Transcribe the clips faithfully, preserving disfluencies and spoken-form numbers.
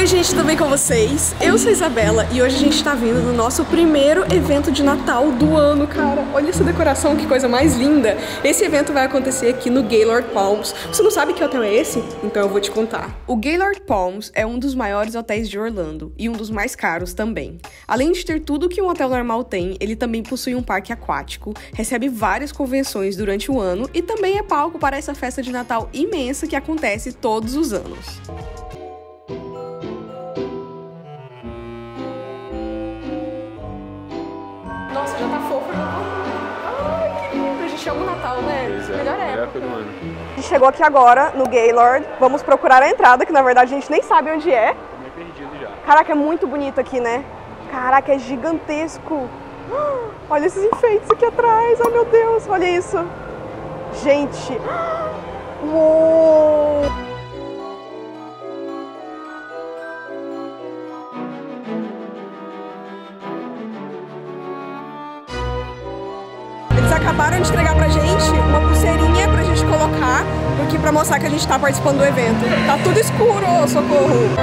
Oi gente, tudo bem com vocês? Eu sou a Isabela e hoje a gente tá vindo no nosso primeiro evento de Natal do ano, cara. Olha essa decoração, que coisa mais linda. Esse evento vai acontecer aqui no Gaylord Palms. Você não sabe que hotel é esse? Então eu vou te contar. O Gaylord Palms é um dos maiores hotéis de Orlando e um dos mais caros também. Além de ter tudo que um hotel normal tem, ele também possui um parque aquático, recebe várias convenções durante o ano e também é palco para essa festa de Natal imensa que acontece todos os anos. Nossa, já tá fofo. Ai, que lindo. A gente chama o Natal, né? Pois é, melhor época. época do ano. A gente chegou aqui agora, no Gaylord. Vamos procurar a entrada, que na verdade a gente nem sabe onde é. Tô meio perdido já. Caraca, é muito bonito aqui, né? Caraca, é gigantesco. Olha esses enfeites aqui atrás. Ai, meu Deus, olha isso. Gente. Uou! Eles acabaram de entregar pra gente uma pulseirinha pra gente colocar, porque pra mostrar que a gente tá participando do evento. Tá tudo escuro, oh, socorro!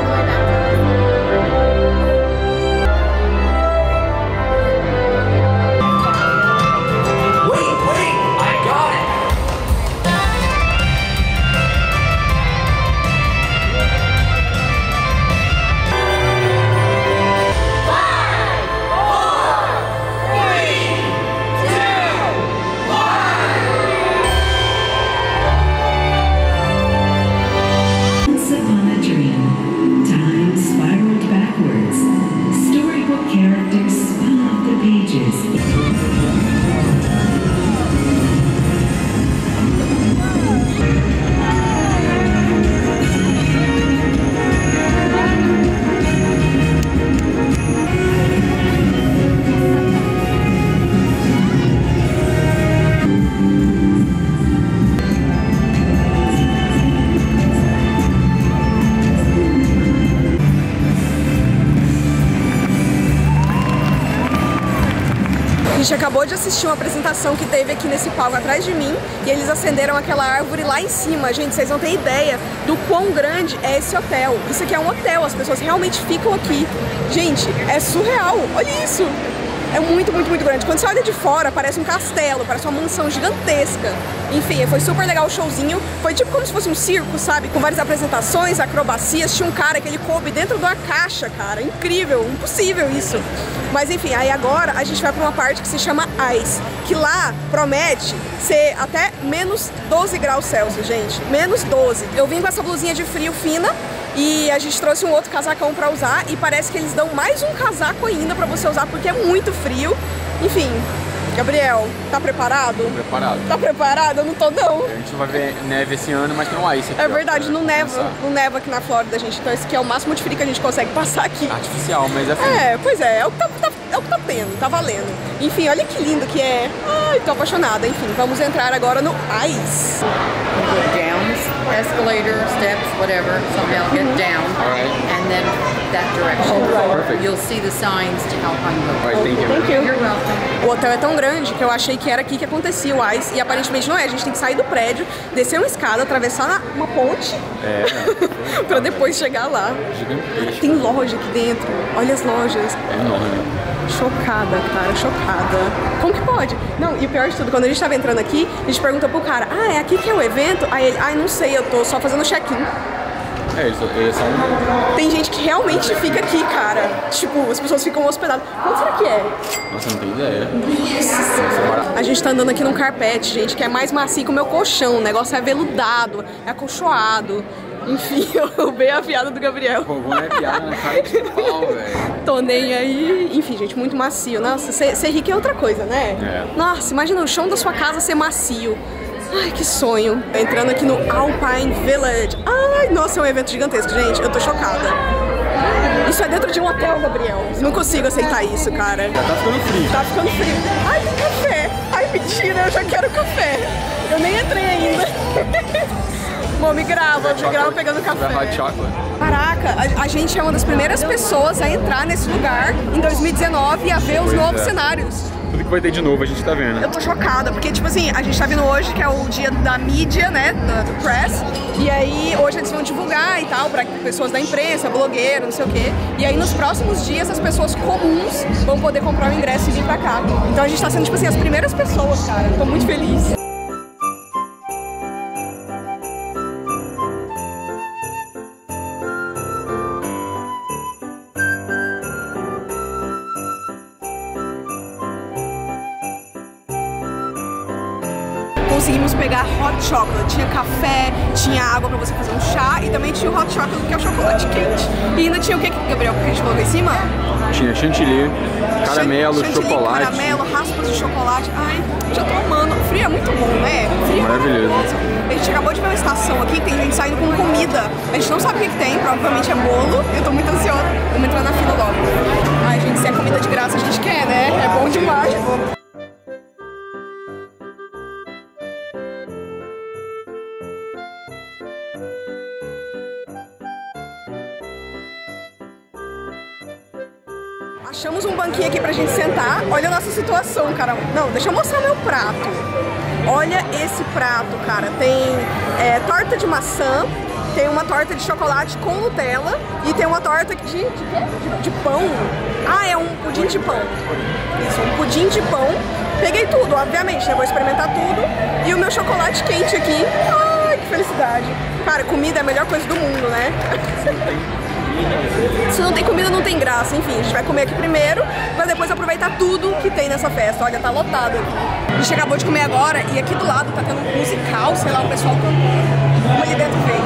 A gente acabou de assistir uma apresentação que teve aqui nesse palco atrás de mim e eles acenderam aquela árvore lá em cima. Gente, vocês não têm ideia do quão grande é esse hotel. Isso aqui é um hotel, as pessoas realmente ficam aqui. Gente, é surreal, olha isso! É muito, muito, muito grande. Quando você olha de fora, parece um castelo, parece uma mansão gigantesca. Enfim, foi super legal o showzinho. Foi tipo como se fosse um circo, sabe? Com várias apresentações, acrobacias. Tinha um cara que ele coube dentro de uma caixa, cara. Incrível, impossível isso. Mas enfim, aí agora a gente vai pra uma parte que se chama Ice, que lá promete ser até menos doze graus Celsius, gente. Menos doze. Eu vim com essa blusinha de frio fina e a gente trouxe um outro casacão pra usar e parece que eles dão mais um casaco ainda pra você usar porque é muito frio. Enfim, Gabriel, tá preparado? Tô preparado. Tá preparado? Eu não tô não. A gente não vai ver neve esse ano, mas tem um ice aqui. É verdade, ó, não neva, começar. não neva aqui na Flórida, gente. Então esse aqui é o máximo de frio que a gente consegue passar aqui. Artificial, mas é frio. É, pois é, é o que tá, tá, é o que tá tendo, tá valendo. Enfim, olha que lindo que é. Ai, tô apaixonada. Enfim, vamos entrar agora no Ice. Downs, escalator, steps, whatever. Somehow get down, All right. and then that direction. Perfect. You'll see the signs to help on All go. right, thank you. Thank you. You're welcome. O hotel é tão grande que eu achei que era aqui que acontecia o Ice e aparentemente não é. A gente tem que sair do prédio, descer uma escada, atravessar uma ponte É. pra depois chegar lá. Gigantesco. Tem loja aqui dentro. Olha as lojas. É enorme. Chocada, cara, chocada. Como que pode? Não, e o pior de tudo, quando a gente tava entrando aqui, a gente perguntou pro cara, ah, é aqui que é o evento? Aí ele, ai, não sei, eu tô só fazendo check-in. É, eles, eles são... Tem gente que realmente fica aqui, cara. Tipo, as pessoas ficam hospedadas. Quanto será que é? Nossa, não tem ideia. Nossa. A gente tá andando aqui num carpete, gente, que é mais macio que o meu colchão. O negócio é veludado, é acolchoado. Enfim, eu bem a piada do Gabriel. Pô, vou piada na cara de pau, velho. Tô nem aí. Enfim, gente, muito macio. Nossa, ser, ser rico é outra coisa, né? É. Nossa, imagina o chão da sua casa ser macio. Ai, que sonho. Entrando aqui no Alpine Village. Ai, nossa, é um evento gigantesco, gente. Eu tô chocada. Isso é dentro de um hotel, Gabriel. Não consigo aceitar isso, cara. Já tá ficando frio. Tá ficando frio. Ai, tem café. Ai, mentira, eu já quero café. Eu nem entrei ainda. Bom, me grava, me grava pegando café. Hot chocolate. Caraca, a, a gente é uma das primeiras pessoas a entrar nesse lugar em dois mil e dezenove e a ver os Pois novos é. cenários. Tudo que vai ter de novo, a gente tá vendo. Eu tô chocada, porque, tipo assim, a gente tá vindo hoje, que é o dia da mídia, né, do, do press, e aí hoje eles vão divulgar e tal, pra pessoas da imprensa, blogueiros, não sei o quê, e aí nos próximos dias as pessoas comuns vão poder comprar o ingresso e vir pra cá. Então a gente tá sendo, tipo assim, as primeiras pessoas, cara. Eu tô muito feliz. Conseguimos pegar hot chocolate, tinha café, tinha água pra você fazer um chá e também tinha o hot chocolate, que é o chocolate quente. E ainda tinha o que, Gabriel, que a gente colocou em cima? Tinha chantilly, caramelo, chantilly, chocolate. caramelo, raspas de chocolate. Ai, já tô amando. O frio é muito bom, né? O frio é maravilhoso. A gente acabou de ver uma estação aqui, tem gente saindo com comida. A gente não sabe o que, que tem, provavelmente é bolo. Eu tô muito ansiosa. Vamos entrar na fila logo. Ai, gente, se é comida de graça a gente quer, né? É bom demais. Achamos um banquinho aqui pra gente sentar. Olha a nossa situação, cara. Não, deixa eu mostrar meu prato. Olha esse prato, cara. Tem é, torta de maçã, tem uma torta de chocolate com Nutella e tem uma torta de, de, de, de pão. Ah, é um pudim de pão. Isso, um pudim de pão. Peguei tudo, obviamente, né? Vou experimentar tudo. E o meu chocolate quente aqui. Ai, que felicidade. Cara, comida é a melhor coisa do mundo, né? Se não tem comida, não tem graça. Enfim, a gente vai comer aqui primeiro pra depois aproveitar tudo que tem nessa festa. Olha, tá lotado aqui. A gente acabou de comer agora e aqui do lado tá tendo um musical, sei lá, o pessoal cantando. Vamos ali dentro ver.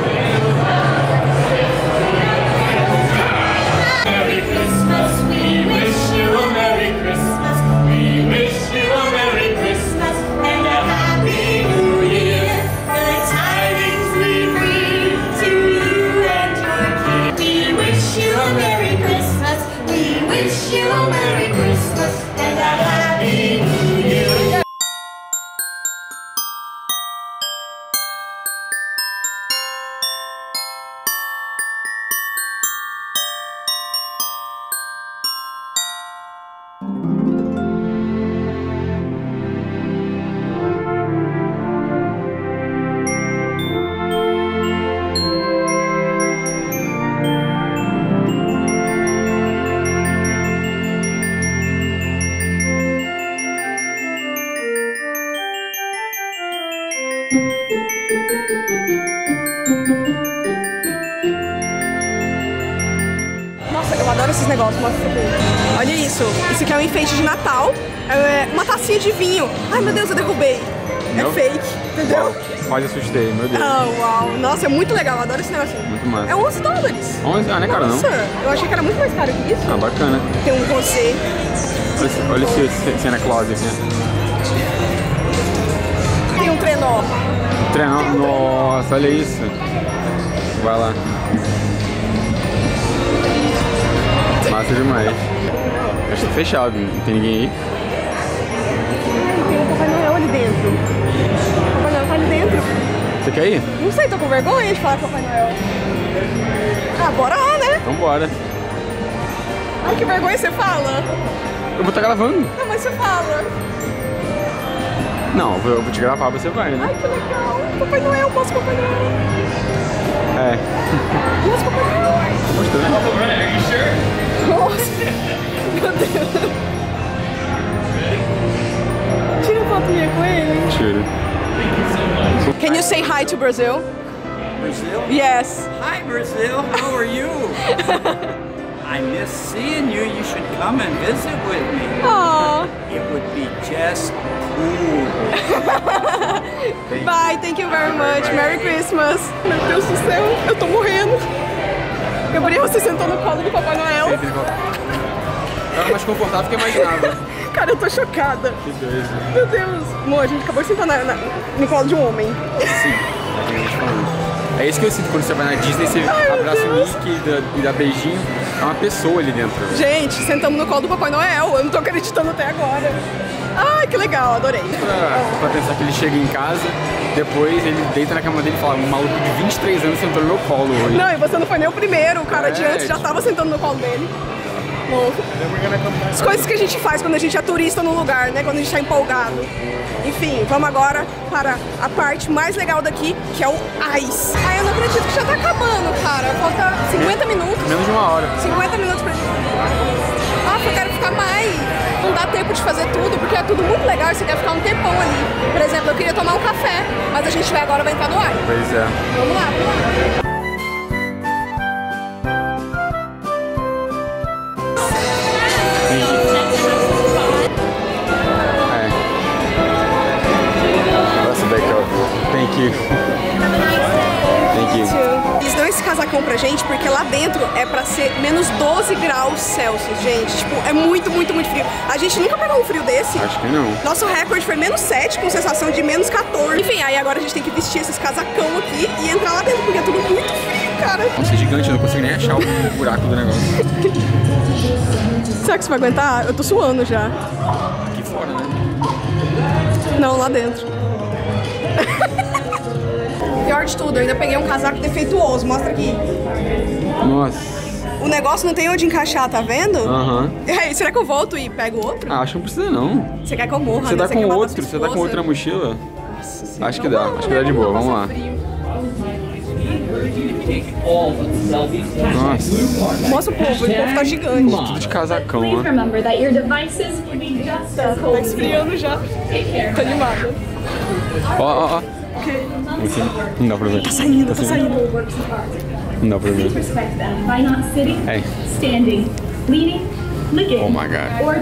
Merry Christmas, we wish you a Merry Christmas. We wish you a Merry Christmas and a Happy New Year. The tidings we bring to you and your king. We wish you a Merry Christmas. We wish you a Merry Christmas and a Happy New Year. Nossa, eu adoro esses negócios, mostra isso aqui. Olha isso, isso aqui é um enfeite de Natal, é uma tacinha de vinho. Ai meu Deus, eu derrubei. É Não? fake, entendeu? Quase assustei, meu Deus. Ah, uau. Nossa, é muito legal, eu adoro esse negocinho. Muito massa. É onze dólares. onze? Ah, não é caro não. Nossa, eu achei que era muito mais caro que isso. Ah, bacana. Tem um rosé. Olha esse, olha esse Santa Claus aqui. Tem um trenó. Trenó, nossa, olha isso. Vai lá. Massa demais. Acho que tá fechado, não tem ninguém aí. Tem um Papai Noel ali dentro. O Papai Noel tá ali dentro. Você quer ir? Não sei, tô com vergonha de falar com o Papai Noel. Ah, bora lá, né? Então bora. Ai, que vergonha você fala. Eu vou estar gravando. Não, mas você fala. Não, eu vou, eu vou te gravar, você vai, né? Ai, que legal. Papai Noel, mostra o Papai Noel. É. Mostra o Papai Noel. Mostrando. Nossa. Meu Deus. Tira foto minha com ele. Tira. Can you say hi to Brazil? Brazil? Yes. Hi, Brazil. How are you? I miss seeing you. You should come and visit with me. Aww. It would be just cool. Bye, thank you very much. Merry Christmas. Meu Deus do céu, eu tô morrendo. Gabriel, você sentou no colo do Papai Noel. Tava mais confortável que eu imaginava. Cara, eu tô chocada. Que doido. Meu Deus. Amor, a gente acabou de sentar na, na, no colo de um homem. Sim, é isso que eu sinto quando você vai na Disney, você Ai, abraça o Deus. Mickey e dá, e dá beijinho. É uma pessoa ali dentro. Gente, sentamos no colo do Papai Noel. Eu não tô acreditando até agora. Ai, que legal, adorei. Pra, pra pensar que ele chega em casa, depois ele deita na cama dele e fala: um maluco de vinte e três anos sentou no meu colo hoje. Não, e você não foi nem o primeiro. O cara É, de antes já tipo- tava sentando no colo dele. Morro. As coisas que a gente faz quando a gente é turista no lugar, né? Quando a gente tá empolgado. Enfim, vamos agora para a parte mais legal daqui, que é o Ice. Ai, eu não acredito que já tá acabando, cara. Falta cinquenta minutos. Menos de uma hora. cinquenta minutos pra gente. Nossa, eu quero ficar mais. Não dá tempo de fazer tudo, porque é tudo muito legal e você quer ficar um tempão ali. Por exemplo, eu queria tomar um café, mas a gente vai agora, vai entrar no ar. Pois é. Vamos lá, vamos lá. Thank you. Thank you. Eles dão esse casacão pra gente porque lá dentro é pra ser menos doze graus Celsius, gente. Tipo, é muito, muito, muito frio. A gente nunca pegou um frio desse. Acho que não. Nosso recorde foi menos sete, com sensação de menos quatorze. Enfim, aí agora a gente tem que vestir esses casacão aqui e entrar lá dentro, porque é tudo muito frio, cara. Nossa, é gigante, eu não consigo nem achar o buraco do negócio. Será que você vai aguentar? Eu tô suando já. Aqui fora, né? Não, lá dentro. Pior de tudo, eu ainda peguei um casaco defeituoso, mostra aqui. Nossa. O negócio não tem onde encaixar, tá vendo? Aham. Uhum. E aí, será que eu volto e pego outro? Ah, acho que não precisa não. Você quer que eu morra? Você né? tá Você com quer outro, você tá com outra mochila? Nossa, acho que dá, acho que dá de boa, vamos lá. Nossa. Mostra o povo, o povo tá gigante. Tudo de casacão, né? Tá esfriando já. Tô animada. Ó, ó, ó. Não dá pra ver. Tá saindo, tá saindo. Não dá pra ver. Hey. Oh my god.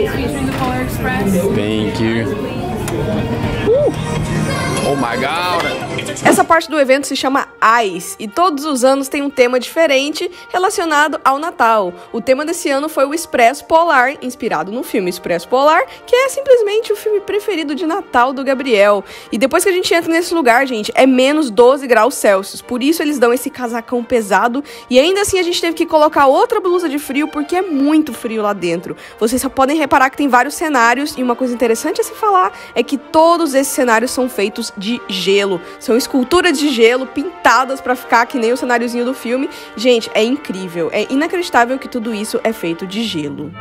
Thank you. Uh. Oh my god. Essa parte do evento se chama Ice e todos os anos tem um tema diferente relacionado ao Natal. O tema desse ano foi o Expresso Polar, inspirado no filme Expresso Polar, que é simplesmente o filme preferido de Natal do Gabriel. E depois que a gente entra nesse lugar, gente, é menos doze graus Celsius. Por isso eles dão esse casacão pesado e ainda assim a gente teve que colocar outra blusa de frio porque é muito frio lá dentro. Vocês só podem reparar que tem vários cenários e uma coisa interessante a se falar é que todos esses cenários são feitos de gelo. São esculturas de gelo pintadas pra ficar que nem o cenáriozinho do filme. Gente, é incrível. É inacreditável que tudo isso é feito de gelo.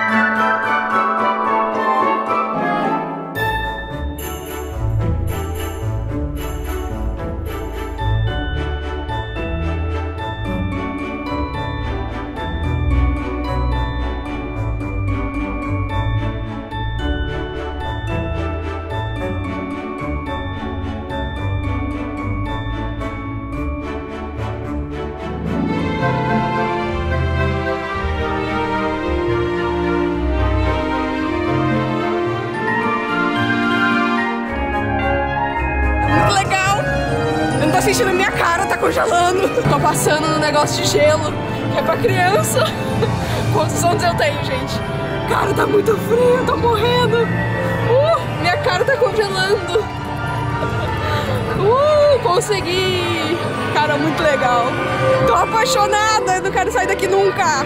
Sentindo a minha cara, tá congelando. Tô passando no negócio de gelo, que é pra criança. Quantos anos eu tenho, gente? Cara, tá muito frio, eu tô morrendo. Uh, minha cara tá congelando. Uh, consegui. Cara, muito legal. Tô apaixonada, eu não quero sair daqui nunca.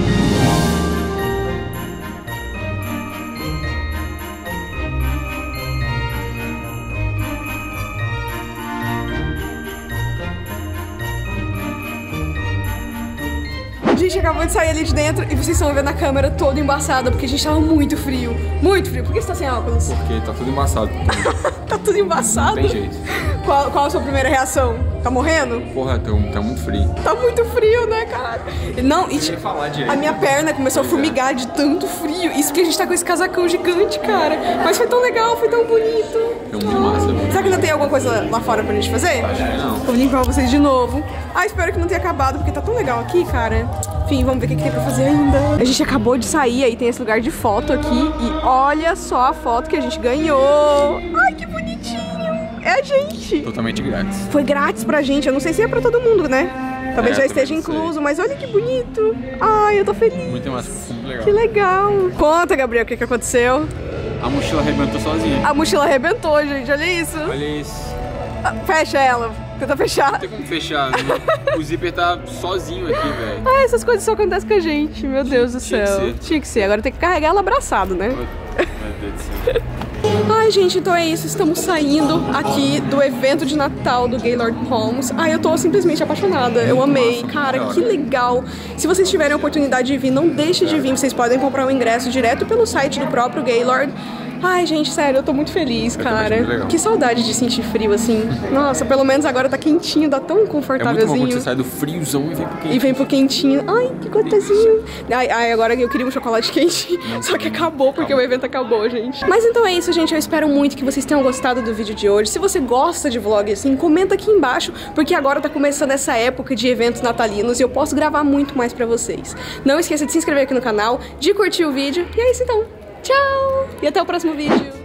A gente acabou de sair ali de dentro e vocês estão vendo a câmera toda embaçada porque a gente tava muito frio. Muito frio. Por que você tá sem óculos? Porque tá tudo embaçado. Tá tudo embaçado? Não tem jeito. Qual, qual a sua primeira reação? Tá morrendo? Porra, tá, tá muito frio. Tá muito frio, né, cara? Não, e Sem falar direito. a minha perna começou a formigar de tanto frio. Isso porque a gente tá com esse casacão gigante, cara. Mas foi tão legal, foi tão bonito. Foi muito massa. Muito Será que ainda tem alguma coisa lá fora pra gente fazer? Acho que não. Vou limpar vocês de novo. Ah, espero que não tenha acabado, porque tá tão legal aqui, cara. Enfim, vamos ver o que, que tem pra fazer ainda. A gente acabou de sair, aí tem esse lugar de foto aqui. E olha só a foto que a gente ganhou. Ai, que bonitinho. É a gente. Totalmente grátis. Foi grátis pra gente. Eu não sei se é pra todo mundo, né? Talvez É, já esteja também não sei. incluso, mas olha que bonito. Ai, eu tô feliz. Muito massa, foi muito legal. Que legal. Conta, Gabriel, o que, que aconteceu. A mochila arrebentou sozinha. A mochila arrebentou, gente. Olha isso. Olha isso. Ah, fecha ela. Tenta fechar. Não tem como fechar, né? O zíper tá sozinho aqui, velho. Ah, essas coisas só acontecem com a gente. Meu Deus do Tinha que céu. ser. Tinha que ser. Agora tem que carregar ela abraçado, né? Meu Deus do céu. Ai, gente, então é isso. Estamos saindo aqui do evento de Natal do Gaylord Palms. Ai, eu tô simplesmente apaixonada. Eu amei. Cara, que legal. Se vocês tiverem a oportunidade de vir, não deixe de vir. Vocês podem comprar o ingresso direto pelo site do próprio Gaylord. Ai, gente, sério, eu tô muito feliz, cara. Que saudade de sentir frio, assim. Nossa, pelo menos agora tá quentinho, tá tão confortávelzinho. É muito bom quando você sai do friozão e vem pro quentinho. E vem pro quentinho. Ai, que gostosinho. Ai, ai, agora eu queria um chocolate quente, só que acabou, porque o evento acabou, gente. Mas então é isso, gente. Eu espero muito que vocês tenham gostado do vídeo de hoje. Se você gosta de vlog assim, comenta aqui embaixo, porque agora tá começando essa época de eventos natalinos e eu posso gravar muito mais pra vocês. Não esqueça de se inscrever aqui no canal, de curtir o vídeo. E é isso então. Tchau! E até o próximo vídeo.